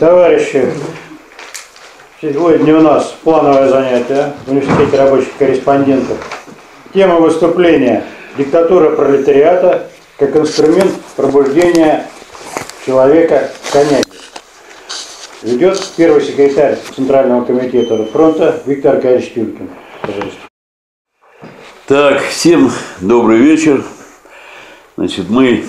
Товарищи, сегодня у нас плановое занятие в университете рабочих корреспондентов. Тема выступления «Диктатура пролетариата как инструмент пробуждения человека к Коняге». Ведет первый секретарь Центрального комитета фронта Виктор Аркадьевич Тюлькин. Пожалуйста. Так, всем добрый вечер. Значит, мы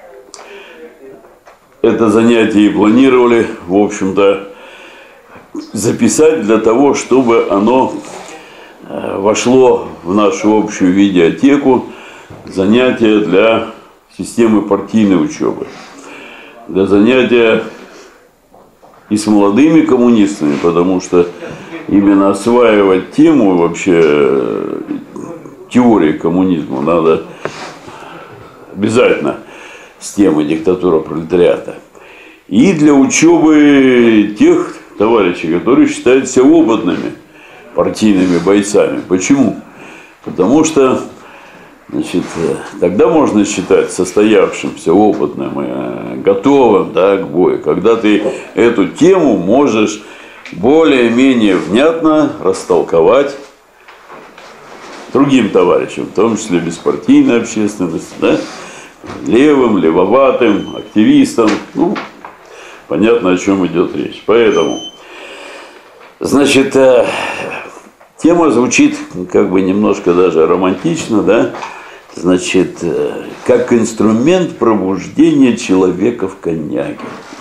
это занятие и планировали, в общем-то, записать для того, чтобы оно вошло в нашу общую видеотеку, занятия для системы партийной учебы, для занятия и с молодыми коммунистами, потому что именно осваивать тему вообще теории коммунизма надо обязательно с темой диктатура пролетариата. И для учебы тех товарищей, которые считают себя опытными партийными бойцами. Почему? Потому что, значит, тогда можно считать состоявшимся, опытным и готовым, да, к бою, когда ты эту тему можешь более-менее внятно растолковать другим товарищам, в том числе беспартийной общественности, да, левым, левоватым, активистам. Ну, понятно, о чем идет речь. Поэтому, значит, тема звучит как бы немножко даже романтично, да, значит, как инструмент пробуждения человека в Коняге.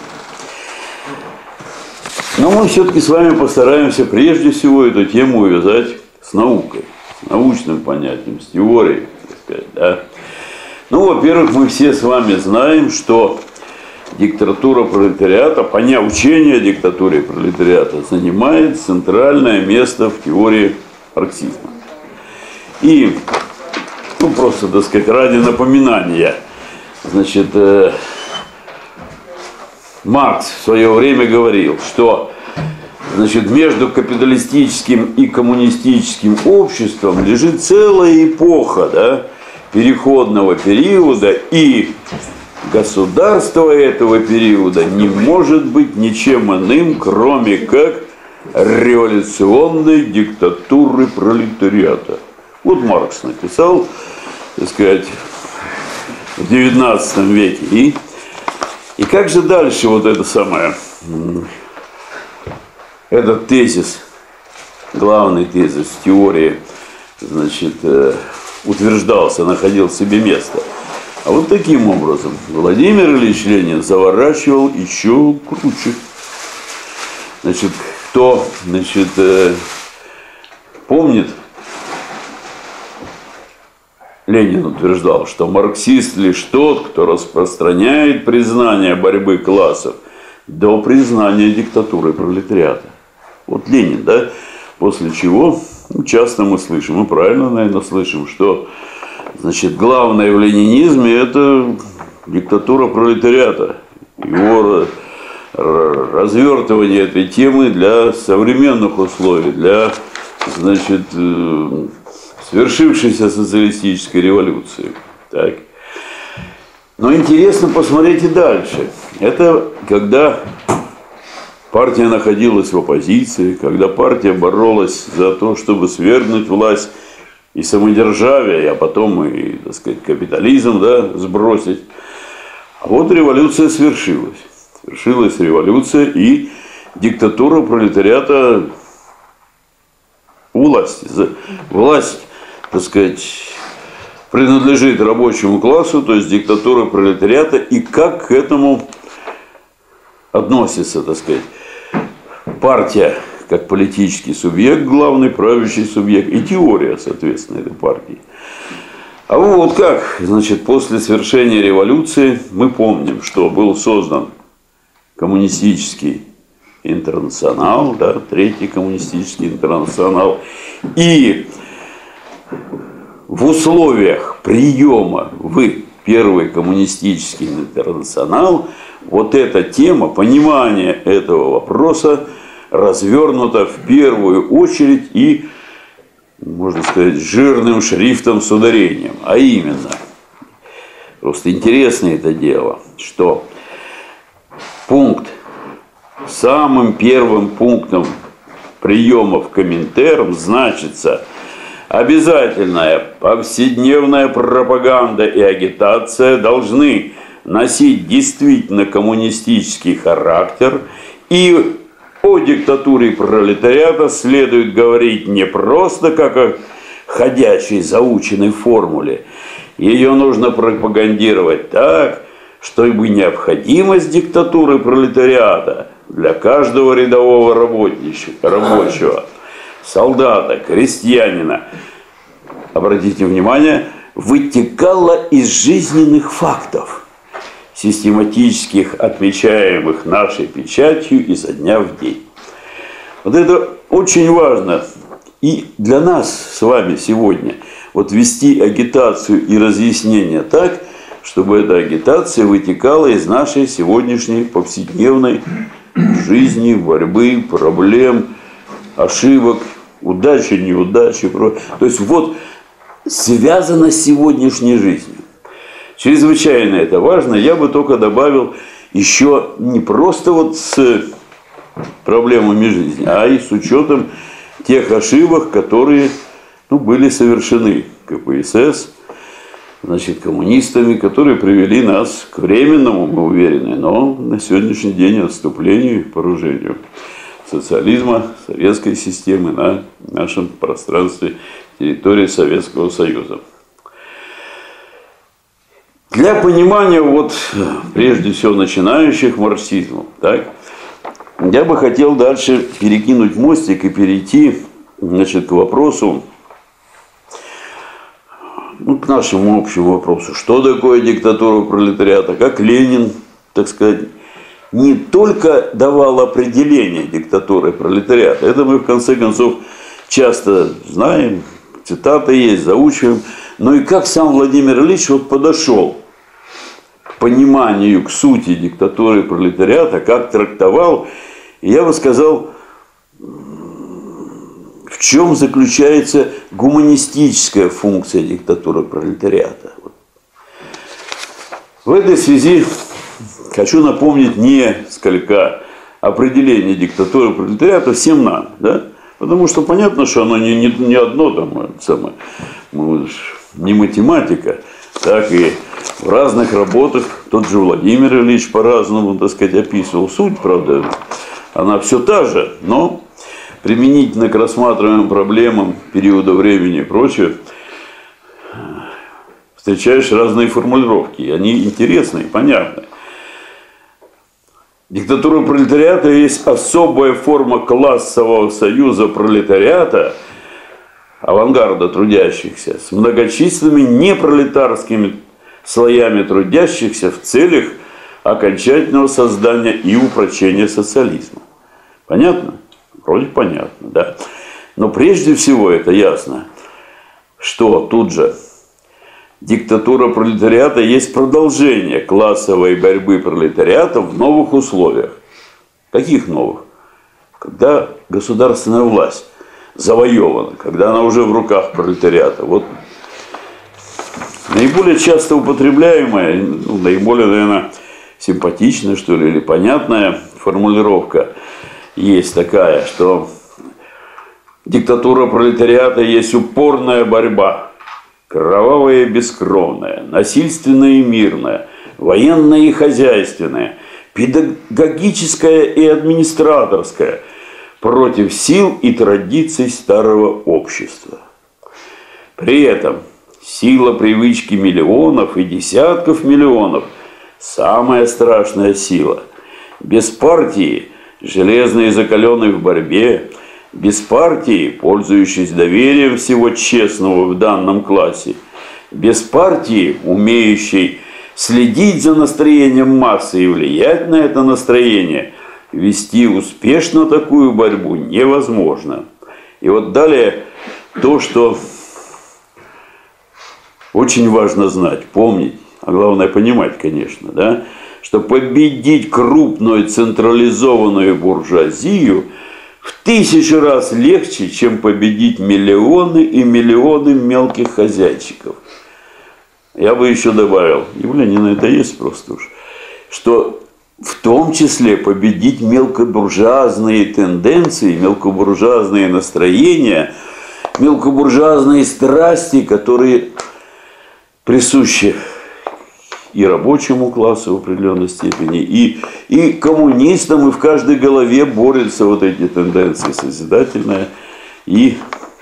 Но мы все-таки с вами постараемся прежде всего эту тему увязать с наукой, с научным понятием, с теорией, так сказать, да. Ну, во-первых, мы все с вами знаем, что диктатура пролетариата, учение о диктатуре пролетариата занимает центральное место в теории марксизма. И, ну, просто, так сказать, ради напоминания, значит, Маркс в свое время говорил, что, значит, между капиталистическим и коммунистическим обществом лежит целая эпоха, да, переходного периода, и государство этого периода не может быть ничем иным, кроме как революционной диктатуры пролетариата. Вот Маркс написал, так сказать, в XIX веке. И как же дальше вот это самое, этот тезис, главный тезис теории, значит, утверждался, находил себе место. А вот таким образом Владимир Ильич Ленин заворачивал еще круче. Значит, кто, значит, помнит, Ленин утверждал, что марксист лишь тот, кто распространяет признание борьбы классов до признания диктатуры пролетариата. Вот Ленин, да, после чего часто мы слышим, мы правильно, наверное, слышим, что, значит, главное в ленинизме – это диктатура пролетариата. Его развертывание этой темы для современных условий, для, значит, свершившейся социалистической революции. Так. Но интересно посмотреть и дальше. Это когда партия находилась в оппозиции, когда партия боролась за то, чтобы свергнуть власть и самодержавие, а потом и, так сказать, капитализм, да, сбросить. А вот революция свершилась. Свершилась революция, и диктатура пролетариата власть, так сказать, принадлежит рабочему классу, то есть диктатура пролетариата, и как к этому относится, так сказать, партия как политический субъект, главный правящий субъект, и теория, соответственно, этой партии. А вот как, значит, после свершения революции мы помним, что был создан коммунистический интернационал, да, Третий коммунистический интернационал, и в условиях приема в Первый коммунистический интернационал вот эта тема, понимание этого вопроса развернута в первую очередь и, можно сказать, жирным шрифтом с ударением. А именно, просто интересно это дело, что пункт самым первым пунктом приема в Коминтерн значится: обязательная повседневная пропаганда и агитация должны носить действительно коммунистический характер, и о диктатуре пролетариата следует говорить не просто как о ходячей заученной формуле. Ее нужно пропагандировать так, чтобы необходимость диктатуры пролетариата для каждого рядового рабочего, солдата, крестьянина, обратите внимание, вытекала из жизненных фактов, систематических, отмечаемых нашей печатью изо дня в день. Вот это очень важно и для нас с вами сегодня. Вот вести агитацию и разъяснение так, чтобы эта агитация вытекала из нашей сегодняшней повседневной жизни, борьбы, проблем, ошибок, удачи, неудачи. То есть вот связано с сегодняшней жизнью. Чрезвычайно это важно. Я бы только добавил еще не просто вот с проблемами жизни, а и с учетом тех ошибок, которые были совершены КПСС, значит, коммунистами, которые привели нас к временному, мы уверены, но на сегодняшний день отступлению и поражению социализма, советской системы на нашем пространстве территории Советского Союза. Для понимания, вот, прежде всего, начинающих марксизмом, так, я бы хотел дальше перекинуть мостик и перейти, значит, к вопросу, к нашему общему вопросу, что такое диктатура пролетариата, как Ленин, так сказать, не только давал определение диктатуры пролетариата, это мы в конце концов часто знаем, цитаты есть, заучиваем, но и как сам Владимир Ильич вот подошел к пониманию, к сути диктатуры пролетариата, как трактовал, и я бы сказал, в чем заключается гуманистическая функция диктатуры пролетариата. В этой связи хочу напомнить несколько определений диктатуры пролетариата всем нам, да? Потому что понятно, что оно не одно там, не математика, так и в разных работах тот же Владимир Ильич по-разному, так сказать, описывал суть, правда, она все та же, но применительно к рассматриваемым проблемам периода времени и прочее, встречаешь разные формулировки, и они интересные, понятны. Диктатура пролетариата есть особая форма классового союза пролетариата, авангарда трудящихся, с многочисленными непролетарскими слоями трудящихся в целях окончательного создания и упрочения социализма. Понятно? Вроде понятно, да. Но прежде всего это ясно, что тут же диктатура пролетариата есть продолжение классовой борьбы пролетариата в новых условиях. Каких новых? Когда государственная власть завоевана, когда она уже в руках пролетариата. Вот наиболее часто употребляемая, наиболее, наверное, симпатичная, что ли, или понятная формулировка есть такая, что диктатура пролетариата есть упорная борьба, кровавая и бескровная, насильственная и мирная, военная и хозяйственная, педагогическая и администраторская против сил и традиций старого общества. При этом сила привычки миллионов и десятков миллионов – самая страшная сила. Без партии, железной и закаленной в борьбе, без партии, пользующейся доверием всего честного в данном классе, без партии, умеющей следить за настроением массы и влиять на это настроение, вести успешно такую борьбу невозможно. И вот далее то, что очень важно знать, помнить, а главное понимать, конечно, да, что победить крупную централизованную буржуазию в 1000 раз легче, чем победить миллионы и миллионы мелких хозяйчиков. Я бы еще добавил, и у Ленина это есть просто уж, что в том числе победить мелкобуржуазные тенденции, мелкобуржуазные настроения, мелкобуржуазные страсти, которые присущи и рабочему классу в определенной степени, и коммунистам, и в каждой голове борются вот эти тенденции созидательная и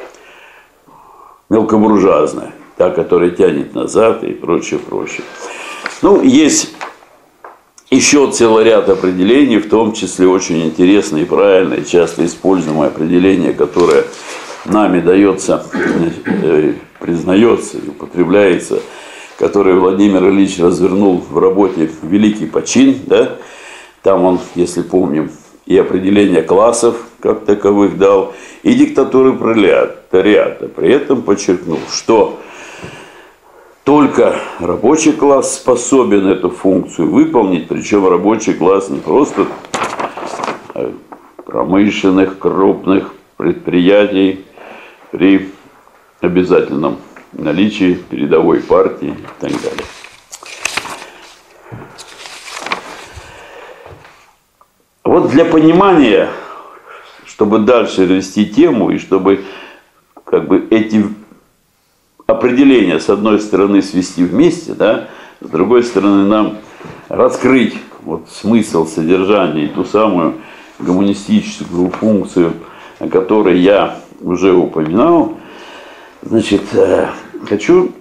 мелкобуржуазная, та, которая тянет назад и прочее, прочее. Ну, есть еще целый ряд определений, в том числе очень интересное и правильное, часто используемое определение, которое нами дается, признается и употребляется, который Владимир Ильич развернул в работе «Великий почин», да? Там он, если помним, и определение классов как таковых дал, и диктатуры пролетариата. При этом подчеркнул, что только рабочий класс способен эту функцию выполнить, причем рабочий класс не просто промышленных, крупных предприятий при обязательном наличии передовой партии и так далее. Вот для понимания, чтобы дальше вести тему и чтобы как бы эти определения с одной стороны свести вместе, да, с другой стороны нам раскрыть вот смысл, содержание и ту самую гуманистическую функцию, о которой я уже упоминал. Значит, хочу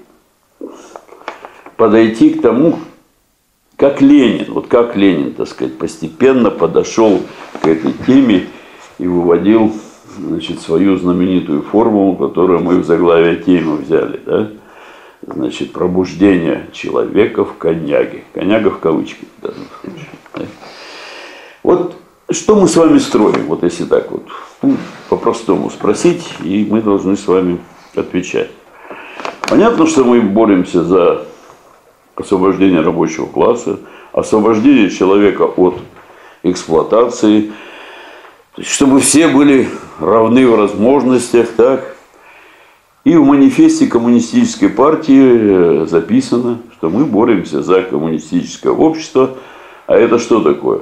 подойти к тому, как Ленин, так сказать, постепенно подошел к этой теме и выводил, значит, свою знаменитую формулу, которую мы в заглавие темы взяли, да? Значит, пробуждение человека в коняге. Коняга в кавычках в данном случае. Да? Вот что мы с вами строим, вот если так вот, ну, по-простому спросить, и мы должны с вами отвечать. Понятно, что мы боремся за освобождение рабочего класса, освобождение человека от эксплуатации, чтобы все были равны в возможностях, так. И в манифесте коммунистической партии записано, что мы боремся за коммунистическое общество. А это что такое?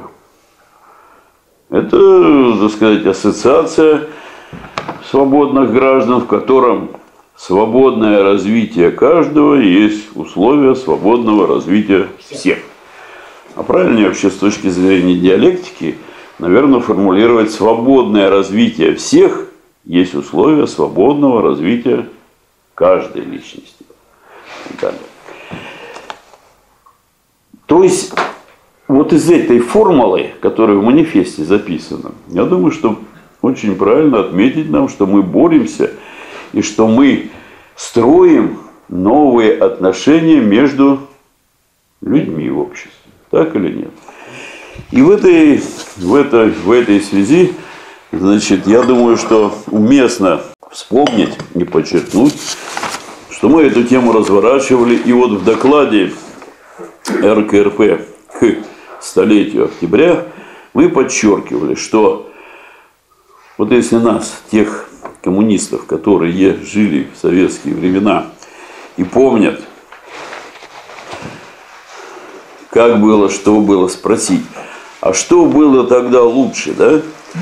Это, так сказать, ассоциация свободных граждан, в котором свободное развитие каждого есть условия свободного развития всех. А правильнее вообще с точки зрения диалектики, наверное, формулировать свободное развитие всех есть условия свободного развития каждой личности. То есть, вот из этой формулы, которая в манифесте записана, я думаю, что очень правильно отметить нам, что мы боремся и что мы строим новые отношения между людьми в обществе. Так или нет? И в этой связи, значит, я думаю, что уместно вспомнить и подчеркнуть, что мы эту тему разворачивали. И вот в докладе РКРП к столетию октября мы подчеркивали, что вот если нас, тех коммунистов, которые жили в советские времена и помнят, как было, что было, спросить, а что было тогда лучше, да?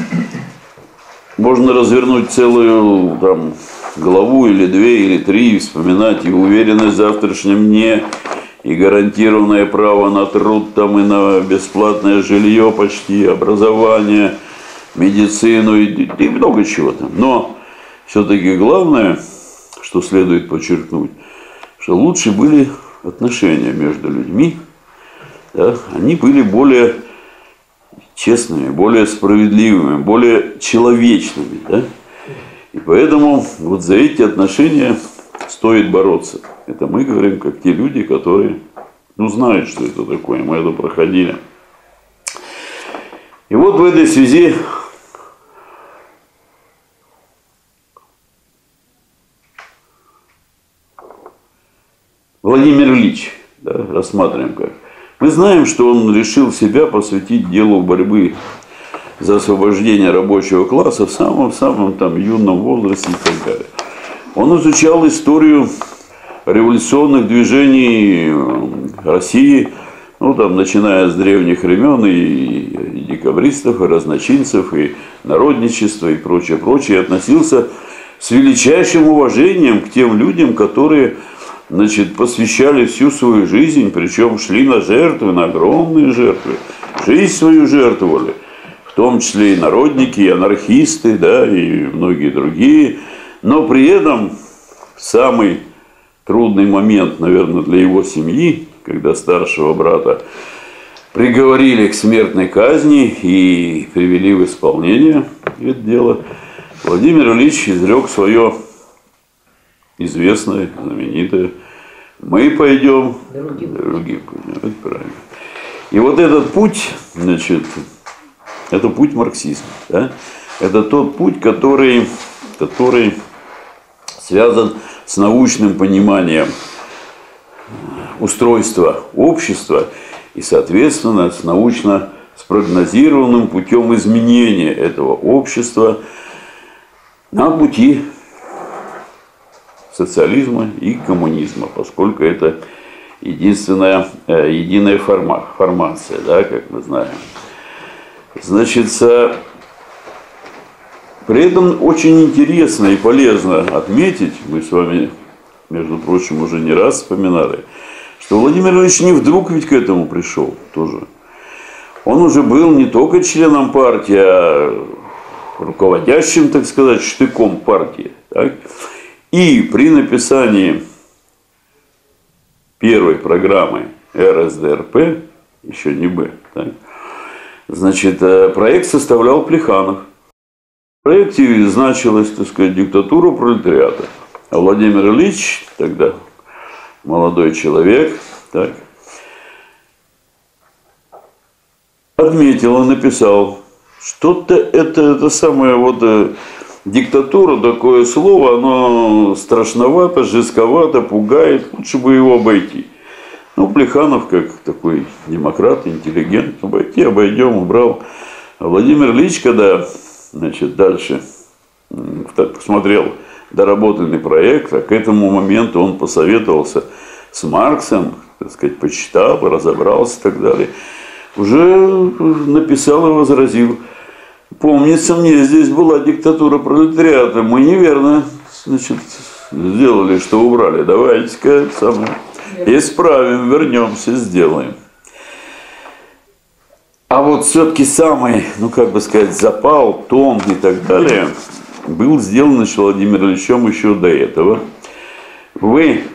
Можно развернуть целую там главу или две, или три, и вспоминать и уверенность в завтрашнем дне, и гарантированное право на труд там, и на бесплатное жилье почти, образование, медицину и много чего там. Но все-таки главное, что следует подчеркнуть, что лучше были отношения между людьми, да? Они были более честными, более справедливыми, более человечными. Да? И поэтому вот за эти отношения стоит бороться. Это мы говорим как те люди, которые знают, что это такое. Мы это проходили. И вот в этой связи Владимир Ильич, да, рассматриваем как. Мы знаем, что он решил себя посвятить делу борьбы за освобождение рабочего класса в самом там юном возрасте и так далее. Он изучал историю революционных движений России, ну, там, начиная с древних времен и декабристов, и разночинцев, и народничества, и прочее, прочее, относился с величайшим уважением к тем людям, которые, значит, посвящали всю свою жизнь, причем шли на жертвы, на огромные жертвы, жизнь свою жертвовали, в том числе и народники, и анархисты, да, и многие другие, но при этом самый трудный момент, наверное, для его семьи, когда старшего брата приговорили к смертной казни и привели в исполнение это дело, Владимир Ильич изрек свое известное, знаменитое: «Мы пойдем, другим пойдем». Это правильно. И вот этот путь, значит, это путь марксизма. Да? Это тот путь, который связан с научным пониманием устройства общества и, соответственно, с научно спрогнозированным путем изменения этого общества на пути социализма и коммунизма, поскольку это единая формация, да, как мы знаем. Значит, при этом очень интересно и полезно отметить, мы с вами, между прочим, уже не раз вспоминали, что Владимир Ильич не вдруг ведь к этому пришел тоже. Он уже был не только членом партии, а руководящим, так сказать, штыком партии. Так? И при написании первой программы РСДРП, еще не Б, так, значит, проект составлял Плеханов. В проекте значилась, так сказать, диктатура пролетариата. А Владимир Ильич, тогда молодой человек, так, отметил и написал: что-то это самое вот диктатура, такое слово, оно страшновато, жестковато, пугает, лучше бы его обойти. Ну, Плеханов, как такой демократ, интеллигент, обойдем, убрал. А Владимир Ильич, когда, значит, дальше посмотрел доработанный проект, а к этому моменту он посоветовался с Марксом, так сказать, почитал, разобрался и так далее, уже написал и возразил: помнится мне, здесь была диктатура пролетариата, мы неверно, значит, сделали, что убрали, давайте-ка исправим, вернемся, сделаем. А вот все-таки самый, ну как бы сказать, запал, тон и так далее был сделан еще Владимиром Ильичем еще до этого. В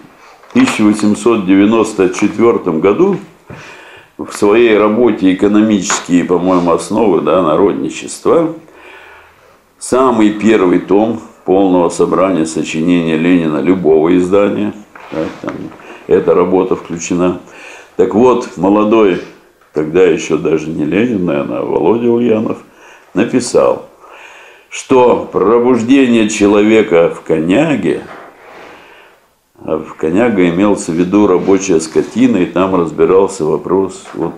1894 году в своей работе «Экономические, по-моему, основы, да, народничества» самый первый том полного собрания сочинения Ленина любого издания, да, там, эта работа включена. Так вот, молодой, тогда еще даже не Ленин, наверное, а Володя Ульянов, написал, что пробуждение человека в коняге, а в коняга имелся в виду рабочая скотина, и там разбирался вопрос вот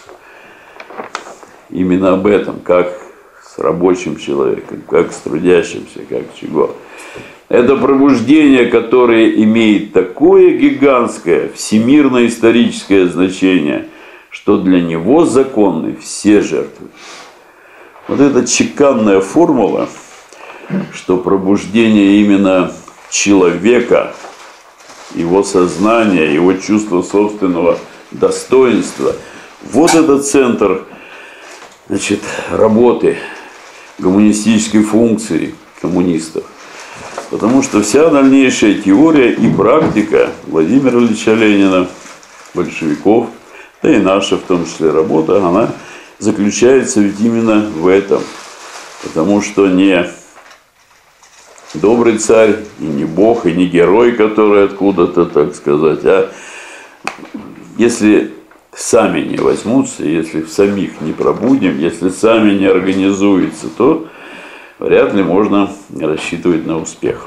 именно об этом, как с рабочим человеком, как с трудящимся, как чего. Это пробуждение, которое имеет такое гигантское всемирно-историческое значение, что для него законны все жертвы. Вот эта чеканная формула, что пробуждение именно человека, его сознания, его чувство собственного достоинства, вот этот центр, значит, работы гуманистической функции коммунистов. Потому что вся дальнейшая теория и практика Владимира Ильича Ленина, большевиков, да и наша в том числе работа, она заключается ведь именно в этом. Потому что не добрый царь, и не бог, и не герой, который откуда-то, так сказать, а если сами не возьмутся, если в самих не пробудем, если сами не организуются, то вряд ли можно рассчитывать на успех.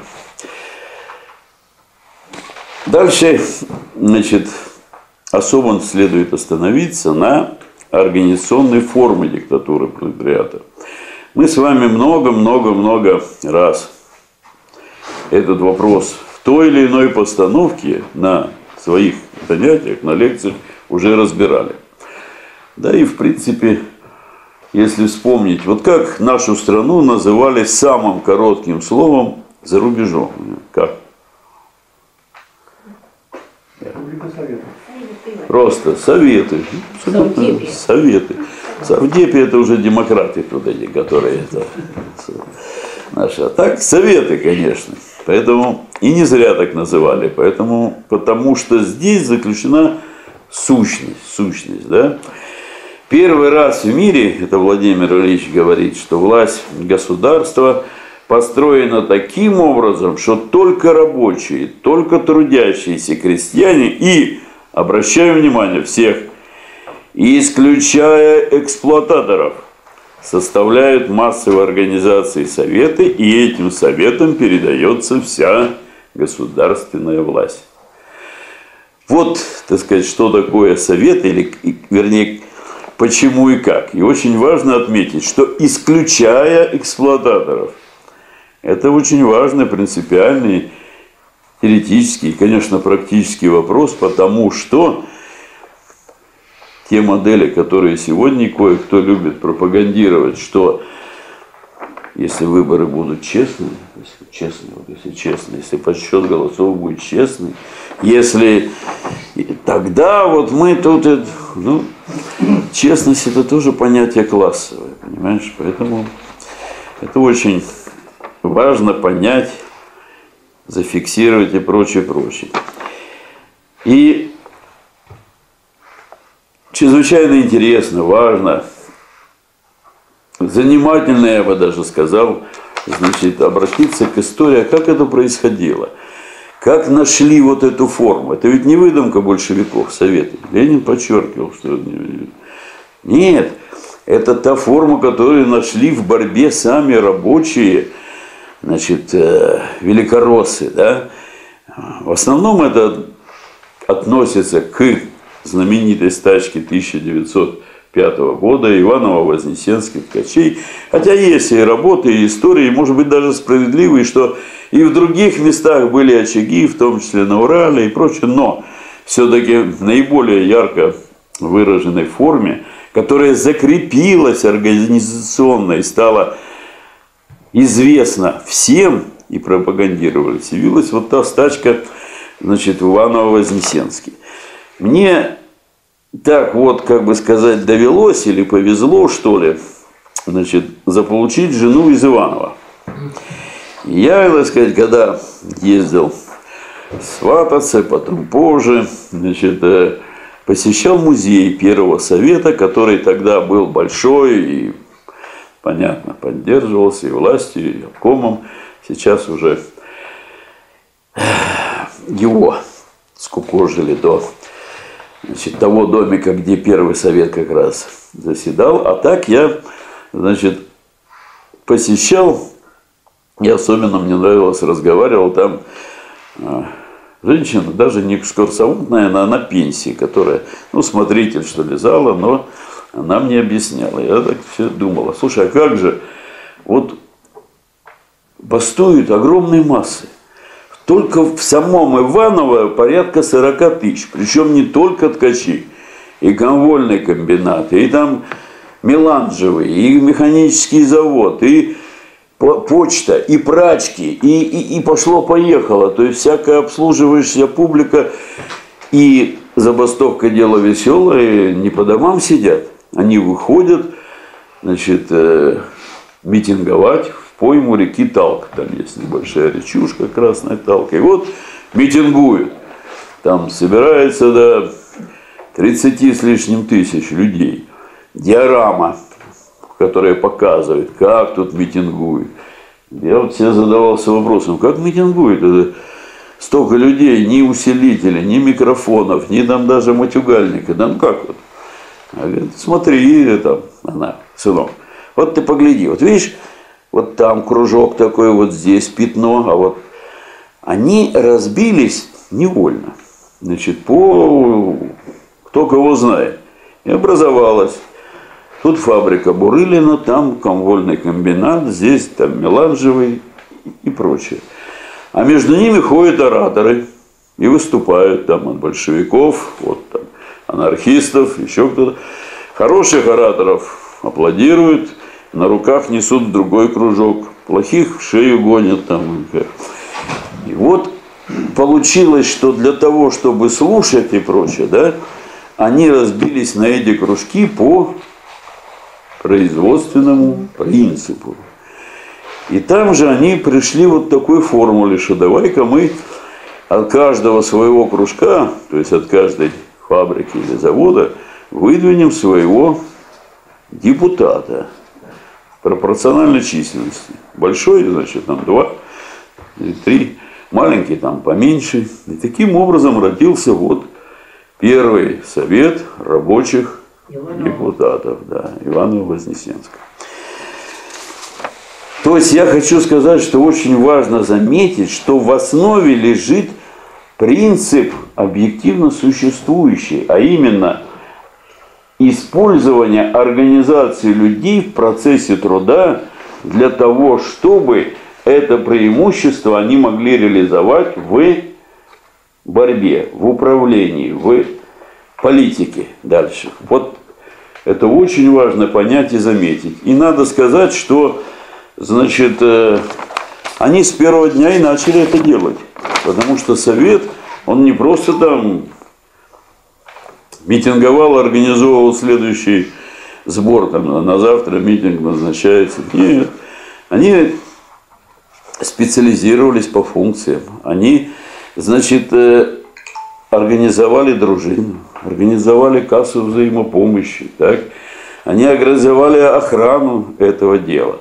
Дальше, значит, особо следует остановиться на организационной форме диктатуры пролетариата. Мы с вами много-много-много раз этот вопрос в той или иной постановке на своих занятиях, на лекциях уже разбирали. Да и в принципе, если вспомнить, вот как нашу страну называли самым коротким словом за рубежом. Как? Просто Советы. Советы. Совдепи это уже демократы тут эти, которые это наши. А так Советы, конечно. Поэтому и не зря так называли. Потому что здесь заключена сущность, да? Первый раз в мире, это Владимир Ильич говорит, что власть государства построена таким образом, что только рабочие, только трудящиеся крестьяне и, обращаю внимание, всех, исключая эксплуататоров, составляют массовые организации советы, и этим советам передается вся государственная власть. Вот, так сказать, что такое совет, или, вернее, почему и как. И очень важно отметить, что исключая эксплуататоров, это очень важный, принципиальный, теоретический и, конечно, практический вопрос, потому что те модели, которые сегодня кое-кто любит пропагандировать, что если выборы будут честные, если подсчет голосов будет честный, если тогда вот мы тут, ну, честность это тоже понятие классовое, понимаешь, поэтому это очень важно понять, зафиксировать и прочее. И чрезвычайно интересно, важно, занимательно, я бы даже сказал, значит, обратиться к истории, как это происходило. Как нашли вот эту форму. Это ведь не выдумка большевиков, Советы. Ленин подчеркивал, что нет, это та форма, которую нашли в борьбе сами рабочие, значит, великороссы. Да? В основном это относится к знаменитой стачке 1905 года Иваново-Вознесенских ткачей. Хотя есть и работы, и истории, может быть, даже справедливые, что и в других местах были очаги, в том числе на Урале и прочее, но все-таки в наиболее ярко выраженной форме, которая закрепилась организационно и стала известна всем и пропагандировалась, явилась вот та стачка, значит, в Иваново-Вознесенске. Мне так вот, как бы сказать, довелось или повезло, что ли, значит, заполучить жену из Иванова. Я, так сказать, когда ездил свататься, потом позже, значит, посещал музей Первого Совета, который тогда был большой и, понятно, поддерживался и властью, и обкомом. Сейчас уже его скукожили до, значит, того домика, где Первый Совет как раз заседал. А так я, значит, посещал, и особенно мне нравилось, разговаривал там женщина, даже не экскурсовод, наверное, а на пенсии, которая, ну, смотритель, что ли, зала, но она мне объясняла. Я так все думала, слушай, а как же, вот бастуют огромные массы. Только в самом Иваново порядка 40 тысяч. Причем не только ткачи, и комвольные комбинаты, и там меланжевый, и механический завод, и почта, и прачки, и пошло-поехало. То есть всякая обслуживающая публика. И забастовка дело веселое, не по домам сидят. Они выходят, значит, митинговать в пойму реки Талка. Там есть небольшая речушка, Красная Талка. И вот митингуют. Там собирается до 30 с лишним тысяч людей. Диорама, которая показывает, как тут митингуют. Я вот себе задавался вопросом, как митингуют? Это столько людей, ни усилителей, ни микрофонов, ни там даже матюгальника. Да ну как вот? Она говорит, смотри, там, она, сынок, вот ты погляди, вот видишь, вот там кружок такой, вот здесь пятно, а вот они разбились невольно. Значит, по кто кого знает. И образовалась. Тут фабрика Бурылина, там комвольный комбинат, здесь там меланжевый и прочее. А между ними ходят ораторы и выступают там от большевиков, вот там анархистов, еще кто-то. Хороших ораторов аплодируют, на руках несут в другой кружок, плохих в шею гонят там. И вот получилось, что для того, чтобы слушать и прочее, да, они разбились на эти кружки по производственному принципу. И там же они пришли вот к такой формуле, что давай-ка мы от каждого своего кружка, то есть от каждой фабрики или завода, выдвинем своего депутата пропорциональной численности. Большой, значит, там 2 или 3, маленький там поменьше. И таким образом родился вот первый совет рабочих депутатов, да, Иваново-Вознесенска. То есть я хочу сказать, что очень важно заметить, что в основе лежит принцип объективно существующий, а именно использование организации людей в процессе труда для того, чтобы это преимущество они могли реализовать в борьбе, в управлении, в политике дальше. Вот это очень важно понять и заметить. И надо сказать, что, значит, они с первого дня и начали это делать. Потому что совет, он не просто там митинговал, организовывал следующий сбор, там, на завтра митинг назначается. Нет, они специализировались по функциям. Они, значит, организовали дружину, организовали кассу взаимопомощи, так? Они организовали охрану этого дела.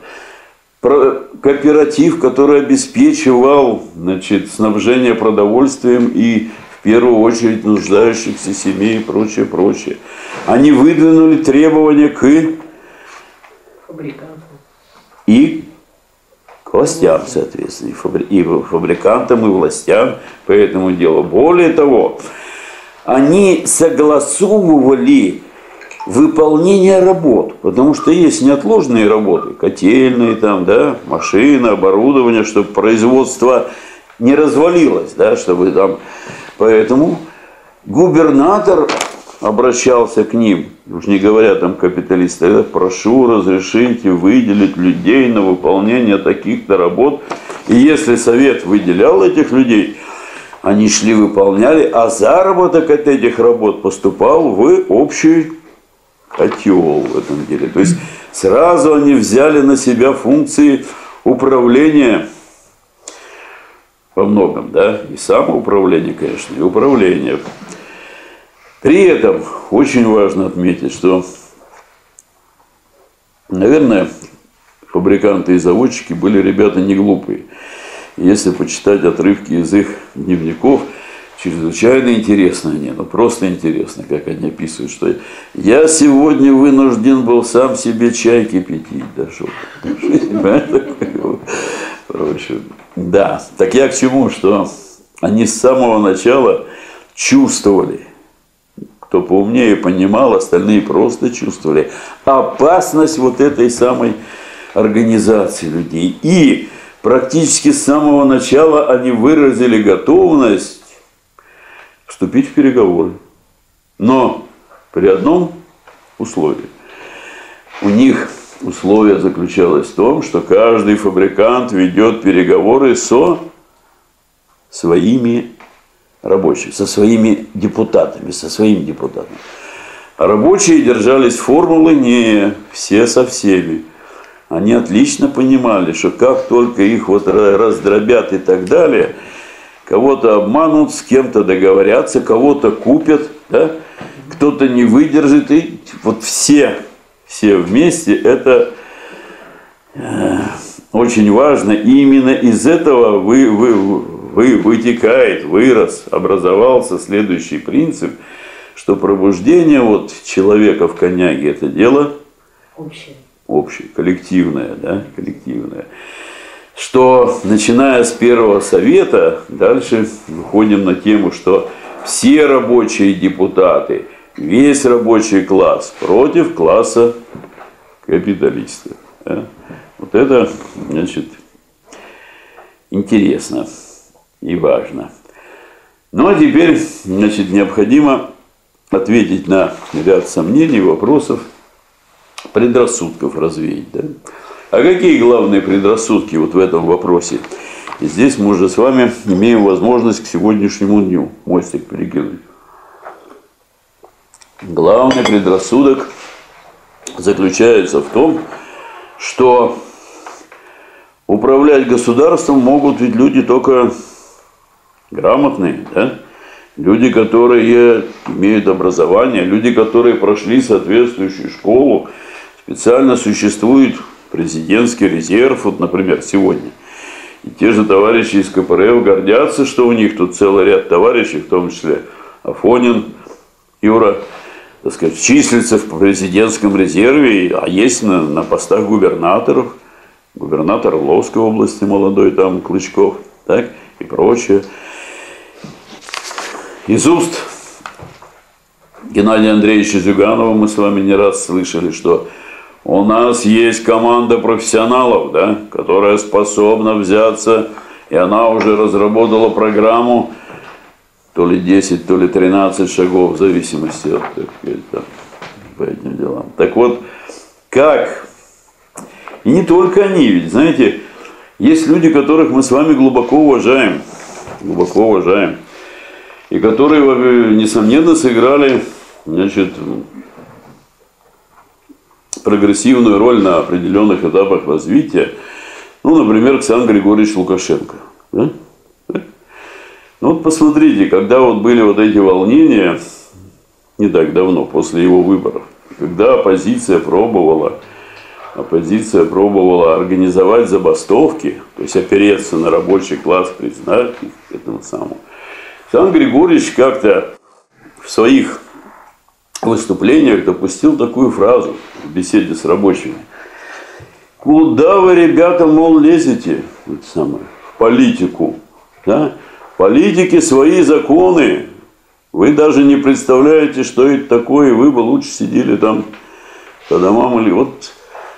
Кооператив, который обеспечивал, значит, снабжение продовольствием и в первую очередь нуждающихся семей и прочее, прочее. Они выдвинули требования к фабрикантам и к властям, соответственно, и фабрикантам, и властям по этому делу. Более того, они согласовывали выполнение работ, потому что есть неотложные работы, котельные там, да, машины, оборудование, чтобы производство не развалилось, да, чтобы там, поэтому губернатор обращался к ним, уж не говоря там капиталисты, прошу разрешите выделить людей на выполнение таких-то работ, и если совет выделял этих людей, они шли, выполняли, а заработок от этих работ поступал в общий котел в этом деле. То есть сразу они взяли на себя функции управления во многом, да, и самоуправление, конечно, и управление. При этом очень важно отметить, что, наверное, фабриканты и заводчики были ребята не глупые. Если почитать отрывки из их дневников, чрезвычайно интересно они, ну просто интересно, как они описывают, что я сегодня вынужден был сам себе чай кипятить, дошел. Да, так я к чему, что они с самого начала чувствовали, кто поумнее понимал, остальные просто чувствовали опасность вот этой самой организации людей. И практически с самого начала они выразили готовность вступить в переговоры. Но при одном условии. У них условие заключалось в том, что каждый фабрикант ведет переговоры со своими рабочими, со своими депутатами, А рабочие держались формулы не все со всеми. Они отлично понимали, что как только их вот раздробят и так далее, кого-то обманут, с кем-то договорятся, кого-то купят, да? Кто-то не выдержит. И вот все вместе, это очень важно. И именно из этого вырос, образовался следующий принцип, что пробуждение вот человека в коньяге – это дело общее, коллективное, да, коллективное. Что, начиная с первого совета, дальше выходим на тему, что все рабочие депутаты, весь рабочий класс против класса капиталистов. Да? Вот это, значит, интересно и важно. Ну, а теперь, значит, необходимо ответить на ряд сомнений, вопросов, предрассудков развеять. Да? А какие главные предрассудки вот в этом вопросе? И здесь мы уже с вами имеем возможность к сегодняшнему дню мостик перекинуть. Главный предрассудок заключается в том, что управлять государством могут ведь люди только грамотные, да? Люди, которые имеют образование, люди, которые прошли соответствующую школу. Специально существует президентский резерв, вот, например, сегодня. И те же товарищи из КПРФ гордятся, что у них тут целый ряд товарищей, в том числе Афонин, Юра, так сказать, числится в президентском резерве, а есть на постах губернаторов. Губернатор Орловской области молодой, там Клычков, так, и прочее. Из уст Геннадия Андреевича Зюганова мы с вами не раз слышали, что у нас есть команда профессионалов, да, которая способна взяться, и она уже разработала программу, то ли 10, то ли 13 шагов, в зависимости от, так сказать, там, по этим делам. Так вот, как? И не только они, ведь, знаете, есть люди, которых мы с вами глубоко уважаем, и которые, несомненно, сыграли, значит, прогрессивную роль на определенных этапах развития. Ну, например, Александр Григорьевич Лукашенко. Да? Ну, вот посмотрите, когда вот были вот эти волнения, не так давно, после его выборов, когда оппозиция пробовала организовать забастовки, то есть опереться на рабочий класс, признать их этому самому. Александр Григорьевич как-то в своих выступлениях допустил такую фразу в беседе с рабочими. Куда вы, ребята, мол, лезете в политику? Да? В политике свои законы. Вы даже не представляете, что это такое, вы бы лучше сидели там по домам или вот.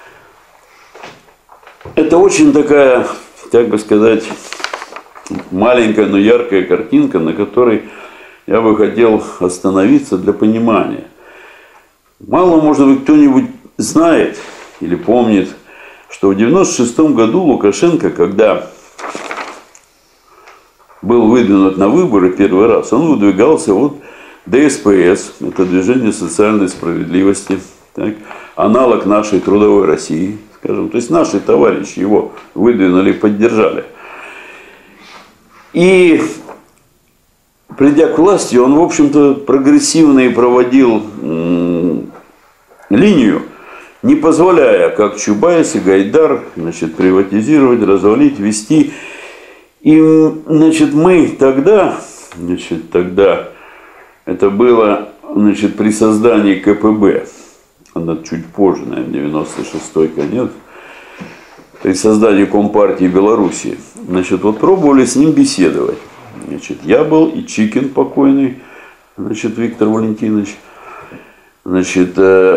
Это очень такая, как бы сказать, маленькая, но яркая картинка, на которой я бы хотел остановиться для понимания. Мало, может быть, кто-нибудь знает или помнит, что в 1996 году Лукашенко, когда был выдвинут на выборы первый раз, он выдвигался вот ДСПС, это Движение социальной справедливости, так, аналог нашей Трудовой России, скажем. То есть наши товарищи его выдвинули и поддержали. И придя к власти, он, в общем-то, прогрессивно и проводил линию, не позволяя, как Чубайс и Гайдар, значит, приватизировать, развалить, вести. И, значит, мы тогда, это было, значит, при создании КПБ, она чуть позже, наверное, 96-й конец, при создании Компартии Белоруссии, значит, вот пробовали с ним беседовать. Значит, я был и Чикин покойный, значит, Виктор Валентинович, значит,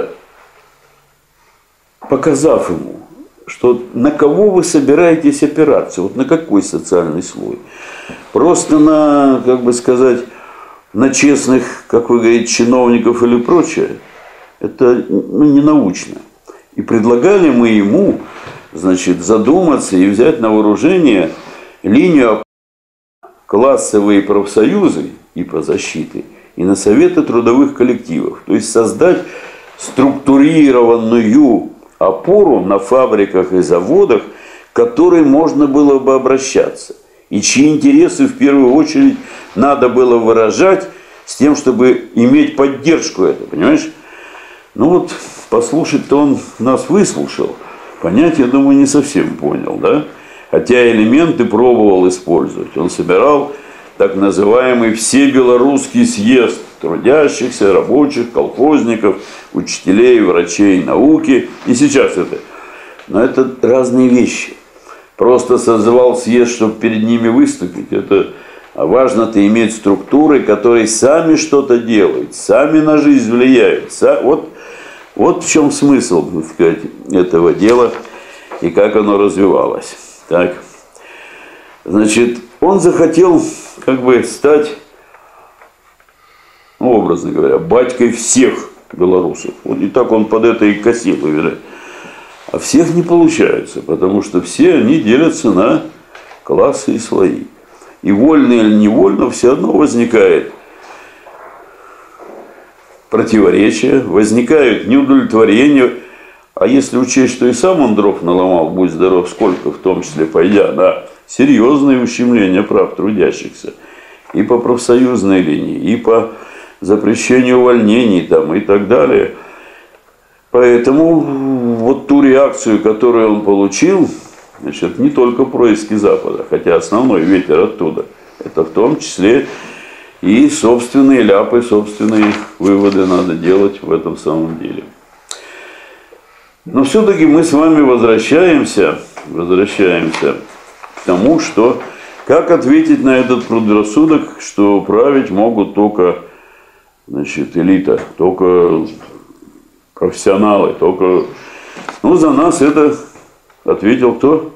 показав ему, что на кого вы собираетесь опираться, вот на какой социальный слой. Просто на, как бы сказать, на честных, как вы говорите, чиновников или прочее, это не научно. И предлагали мы ему, значит, задуматься и взять на вооружение линию классовые профсоюзы и по защите, и на советы трудовых коллективов. То есть создать структурированную опору на фабриках и заводах, к которой можно было бы обращаться. И чьи интересы в первую очередь надо было выражать с тем, чтобы иметь поддержку этого, понимаешь? Ну вот, послушать-то он нас выслушал. Понять, я думаю, не совсем понял, да? Хотя элементы пробовал использовать. Он собирал так называемый всебелорусский съезд трудящихся, рабочих, колхозников, учителей, врачей, науки. И сейчас это. Но это разные вещи. Просто созывал съезд, чтобы перед ними выступить. Это важно-то иметь структуры, которые сами что-то делают, сами на жизнь влияют. Вот в чем смысл, так сказать, этого дела и как оно развивалось. Так. Значит, он захотел как бы стать ну, образно говоря, батькой всех белорусов. Вот и так он под это и косил, видать. А всех не получается, потому что все они делятся на классы и слои. И вольно или невольно все равно возникает противоречие, возникают неудовлетворения. А если учесть, что и сам он дров наломал, будь здоров, сколько, в том числе пойдя на серьезные ущемления прав трудящихся, и по профсоюзной линии, и по запрещению увольнений там, и так далее. Поэтому вот ту реакцию, которую он получил, значит, не только происки Запада, хотя основной ветер оттуда, это в том числе и собственные ляпы, собственные выводы надо делать в этом самом деле. Но все-таки мы с вами возвращаемся к тому, что как ответить на этот предрассудок, что править могут только, значит, элита, только профессионалы, только... Ну, за нас это ответил кто?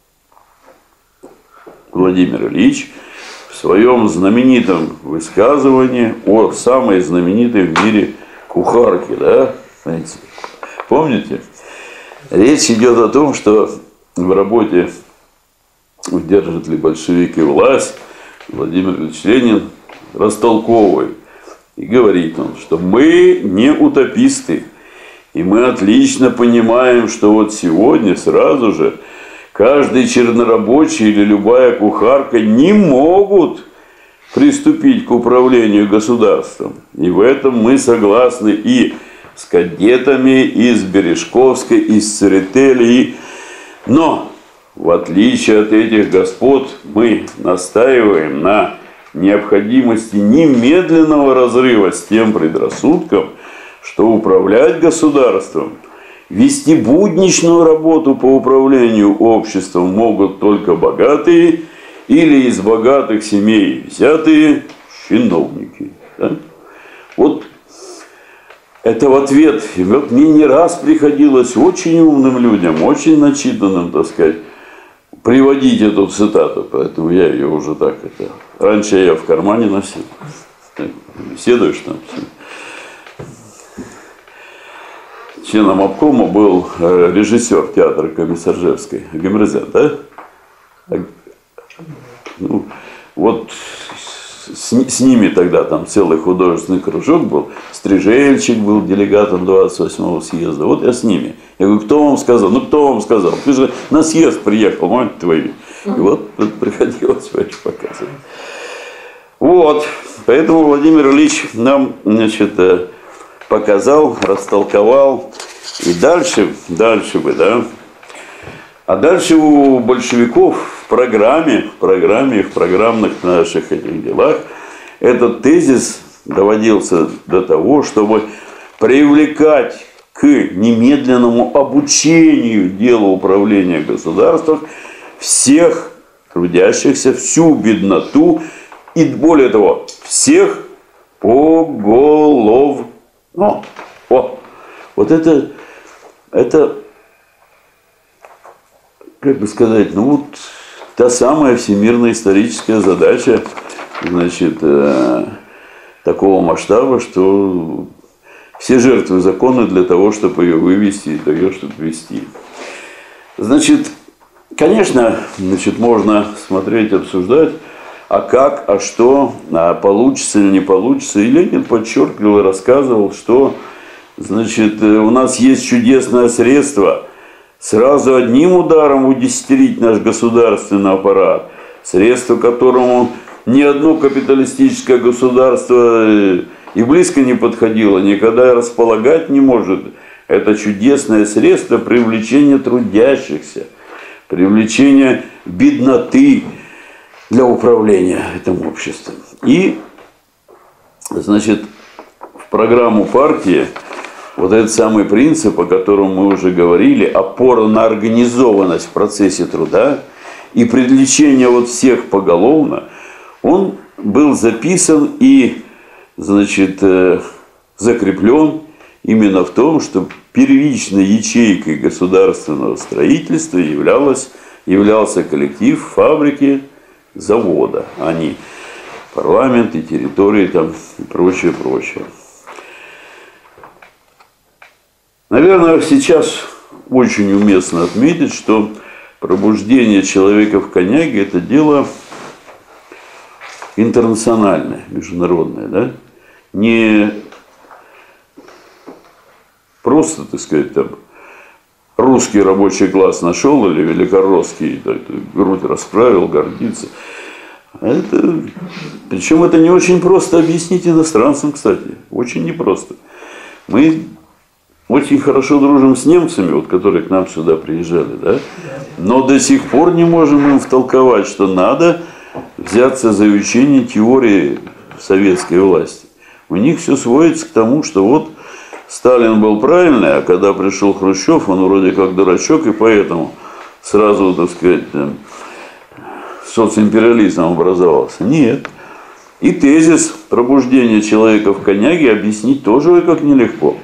Владимир Ильич в своем знаменитом высказывании о самой знаменитой в мире кухарке, да? Знаете, помните? Речь идет о том, что в работе «Удержат ли большевики власть» Владимир Ильич Ленин растолковывает. И говорит он, что мы не утописты. И мы отлично понимаем, что вот сегодня сразу же каждый чернорабочий или любая кухарка не могут приступить к управлению государством. И в этом мы согласны и с кадетами, и с Бережковской, и с Церетели. Но, в отличие от этих господ, мы настаиваем на необходимости немедленного разрыва с тем предрассудком, что управлять государством, вести будничную работу по управлению обществом могут только богатые или из богатых семей взятые чиновники. Да? Вот это в ответ. И вот мне не раз приходилось очень умным людям, очень начитанным, так сказать, приводить эту цитату. Поэтому я ее уже так это... Раньше я в кармане носил. Беседуешь там. Членом обкома был режиссер театра Комиссаржевской, Гамрзян, да? Ну, вот с ними тогда там целый художественный кружок был. Стрижельчик был делегатом 28-го съезда. Вот я с ними. Я говорю, кто вам сказал? Ну, кто вам сказал? Ты же на съезд приехал, мать твою. И вот приходилось показывать. Вот. Поэтому Владимир Ильич нам, значит, показал, растолковал. И дальше бы, да. А дальше у большевиков в программе, в программных наших этих делах этот тезис доводился до того, чтобы привлекать к немедленному обучению делу управления государством всех трудящихся, всю бедноту и, более того, всех поголовно. Вот это, как бы сказать, ну вот та самая всемирная историческая задача, значит, такого масштаба, что все жертвы закона для того, чтобы ее вывести и для того, чтобы ввести. Значит, конечно, значит, можно смотреть, обсуждать, а как, а что, а получится или не получится. И Ленин подчеркивал и рассказывал, что, значит, у нас есть чудесное средство сразу одним ударом удесятерить наш государственный аппарат, средство, которому ни одно капиталистическое государство и близко не подходило, никогда располагать не может. Это чудесное средство привлечения трудящихся, привлечения бедноты для управления этим обществом. И, значит, в программу партии вот этот самый принцип, о котором мы уже говорили, опора на организованность в процессе труда и привлечение вот всех поголовно, он был записан и, значит, закреплен именно в том, что первичной ячейкой государственного строительства являлся коллектив фабрики, завода. Они парламент, и территории там, и прочее, прочее. Наверное, сейчас очень уместно отметить, что пробуждение человека в Коняге – это дело интернациональное, международное, да? Не просто, так сказать, там, русский рабочий класс нашел или великоросский, грудь расправил, гордится. Причем это не очень просто объяснить иностранцам, кстати. Очень непросто. Мы очень хорошо дружим с немцами, вот, которые к нам сюда приезжали, да? Но до сих пор не можем им втолковать, что надо взяться за изучение теории советской власти. У них все сводится к тому, что вот Сталин был правильный, а когда пришел Хрущев, он вроде как дурачок, и поэтому сразу, так сказать, социмпериализм образовался. Нет. И тезис пробуждения человека в Коняге объяснить тоже как нелегко.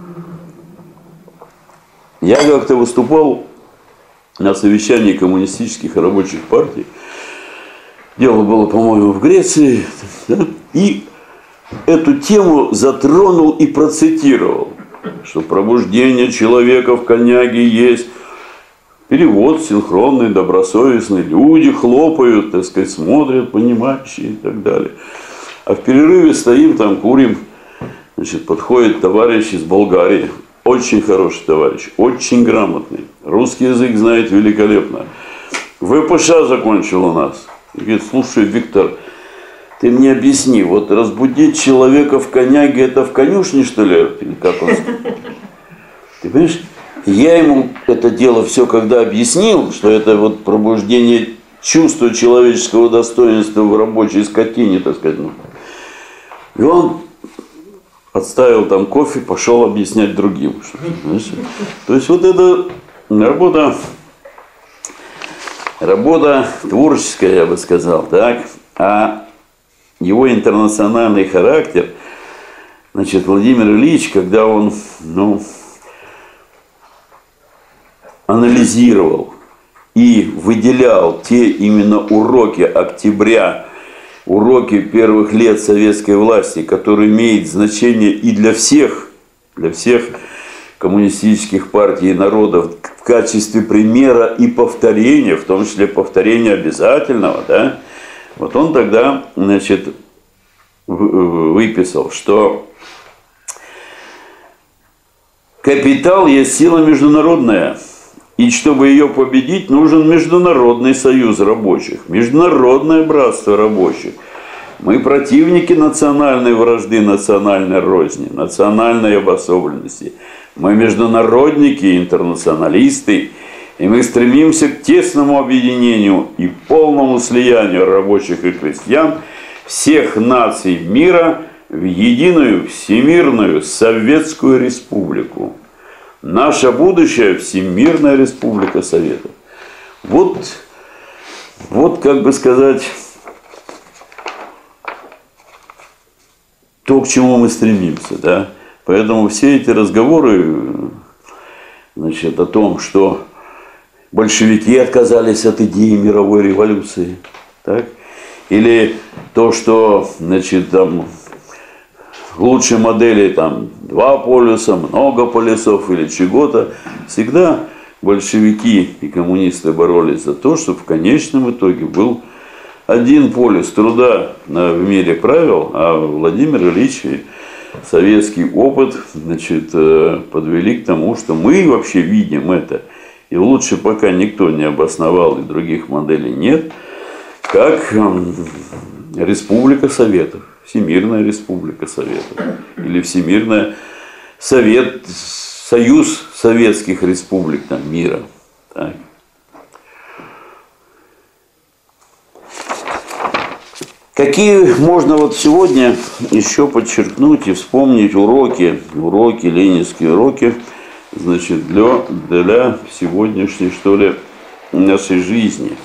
Я как-то выступал на совещании коммунистических и рабочих партий. Дело было, по-моему, в Греции. Да? И эту тему затронул и процитировал, что пробуждение человека в Коняге есть. Перевод синхронный, добросовестный. Люди хлопают, так сказать, смотрят, понимающие и так далее. А в перерыве стоим там, курим. Значит, подходит товарищ из Болгарии. Очень хороший товарищ, очень грамотный. Русский язык знает великолепно. ВПШ закончил у нас. И говорит: слушай, Виктор, ты мне объясни, вот разбудить человека в Коняге, это в конюшне, что ли? Или как он? Ты понимаешь? Я ему это дело все когда объяснил, что это вот пробуждение чувства человеческого достоинства в рабочей скотине, так сказать. И он отставил там кофе, пошел объяснять другим. То есть вот это работа творческая, я бы сказал, так. А его интернациональный характер, значит, Владимир Ильич, когда он, анализировал и выделял те именно уроки октября, уроки первых лет советской власти, которые имеют значение и для всех коммунистических партий и народов в качестве примера и повторения, в том числе повторения обязательного, да, вот он тогда, значит, выписал, что капитал есть сила международная. И чтобы ее победить, нужен международный союз рабочих, международное братство рабочих. Мы противники национальной вражды, национальной розни, национальной обособленности. Мы международники, интернационалисты, и мы стремимся к тесному объединению и полному слиянию рабочих и крестьян всех наций мира в единую всемирную Советскую Республику. Наше будущее – Всемирная Республика Советов. Вот как бы сказать, то, к чему мы стремимся, да. Поэтому все эти разговоры, значит, о том, что большевики отказались от идеи мировой революции, так, или то, что, значит, там лучшей модели там 2 полюса, много полюсов или чего-то. Всегда большевики и коммунисты боролись за то, чтобы в конечном итоге был один полюс труда в мире правил, а Владимир Ильич и советский опыт, значит, подвели к тому, что мы вообще видим это, и лучше пока никто не обосновал, и других моделей нет, как Республика Советов. Всемирная Республика Советов. Или Всемирная Союз Советских Республик там, мира. Так. Какие можно вот сегодня еще подчеркнуть и вспомнить уроки, ленинские уроки, значит, для сегодняшней, что ли, нашей жизни.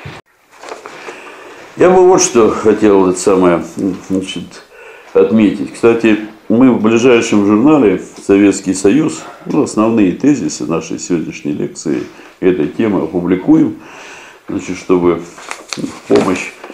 Я бы вот что хотел это самое, значит, отметить. Кстати, мы в ближайшем журнале «Советский Союз» основные тезисы нашей сегодняшней лекции этой темы опубликуем, значит, чтобы в помощь